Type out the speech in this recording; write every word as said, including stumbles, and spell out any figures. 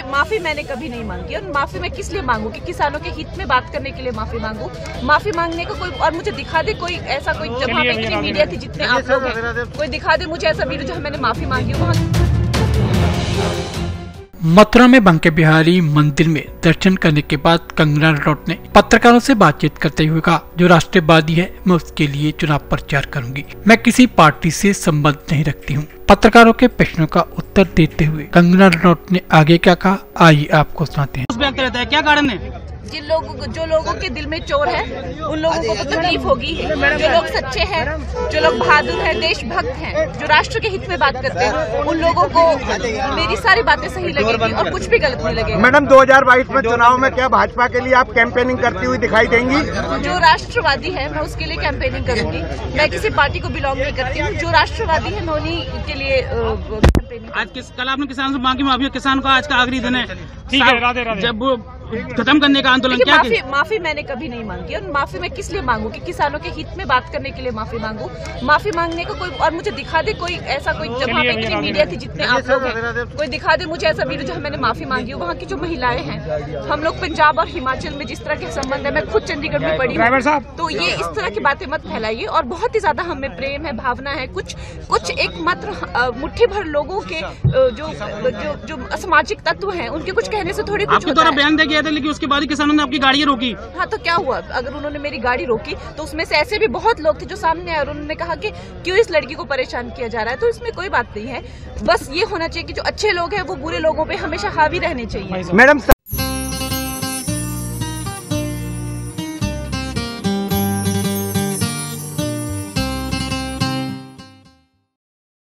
माफी मैंने कभी नहीं मांगी, और माफी मैं किस लिए मांगू कि किसानों के हित में बात करने के लिए माफी मांगू। माफी मांगने को कोई और मुझे दिखा दे कोई ऐसा कोई, जहाँ पे इतनी मीडिया थी जितने आप लोग हैं, कोई दिखा दे मुझे ऐसा वीडियो जहाँ मैंने माफी मांगी हो वहाँ। मथुरा में बांके बिहारी मंदिर में दर्शन करने के बाद कंगना रनौत ने पत्रकारों से बातचीत करते हुए कहा, जो राष्ट्रवादी है मैं उसके लिए चुनाव प्रचार करूंगी। मैं किसी पार्टी से संबंध नहीं रखती हूं। पत्रकारों के प्रश्नों का उत्तर देते हुए कंगना रनौत ने आगे क्या कहा, आइए आपको सुनाते हैं। व्यक्त रहता है, क्या कारण है? जिन लोगों को, जो लोगों के दिल में चोर है, उन लोगों को तो तकलीफ होगी। जो लोग सच्चे हैं, जो लोग बहादुर हैं, देशभक्त हैं, जो राष्ट्र के हित में बात करते हैं, उन लोगों को मेरी सारी बातें सही लगेगी और कुछ भी गलत नहीं लगेगा। मैडम, दो हज़ार बाईस में चुनाव में क्या भाजपा के लिए आप कैंपेनिंग करती हुई दिखाई देंगी? जो राष्ट्रवादी है मैं उसके लिए कैंपेनिंग करूंगी। मैं किसी पार्टी को बिलोंग नहीं करती हूँ। जो राष्ट्रवादी है मैं उन्हीं के लिए कैंपेनिंग। आज किस कल आपने किसान से मांगी माफी, किसान को आज का आखिरी दिन है, ठीक है, राधे राधे। जब वो खत्म करने का आंदोलन, क्या माफी माफी मैंने कभी नहीं मांगी, और माफी मैं किस लिए मांगू कि किसानों के हित में बात करने के लिए माफी मांगू। माफी मांगने को कोई और मुझे दिखा दे कोई ऐसा कोई, जहाँ पे इतनी मीडिया थी जितने आप लोग हैं, कोई दिखा दे मुझे ऐसा वीडियो जहाँ मैंने माफी मांगी हो। वहाँ की जो महिलाएं हैं, हम लोग पंजाब और हिमाचल में जिस तरह के संबंध है, मैं खुद चंडीगढ़ में पढ़ी हूँ, तो ये इस तरह की बातें मत फैलाइए। और बहुत ही ज्यादा हमें प्रेम है, भावना है, कुछ कुछ एक मात्र मुट्ठी भर लोगों के जो जो जो असामाजिक तत्व हैं, उनके कुछ कहने से थोड़ी कुछ आपके द्वारा बयान दिया गया था, लेकिन उसके बाद किसानों ने आपकी गाड़ी रोकी। हाँ, तो क्या हुआ? अगर उन्होंने मेरी गाड़ी रोकी तो उसमें से ऐसे भी बहुत लोग थे जो सामने आए और उन्होंने कहा कि क्यों इस लड़की को परेशान किया जा रहा है। तो इसमें कोई बात नहीं है। बस ये होना चाहिए कि जो अच्छे लोग हैं वो बुरे लोगों पे हमेशा हावी रहने चाहिए। मैडम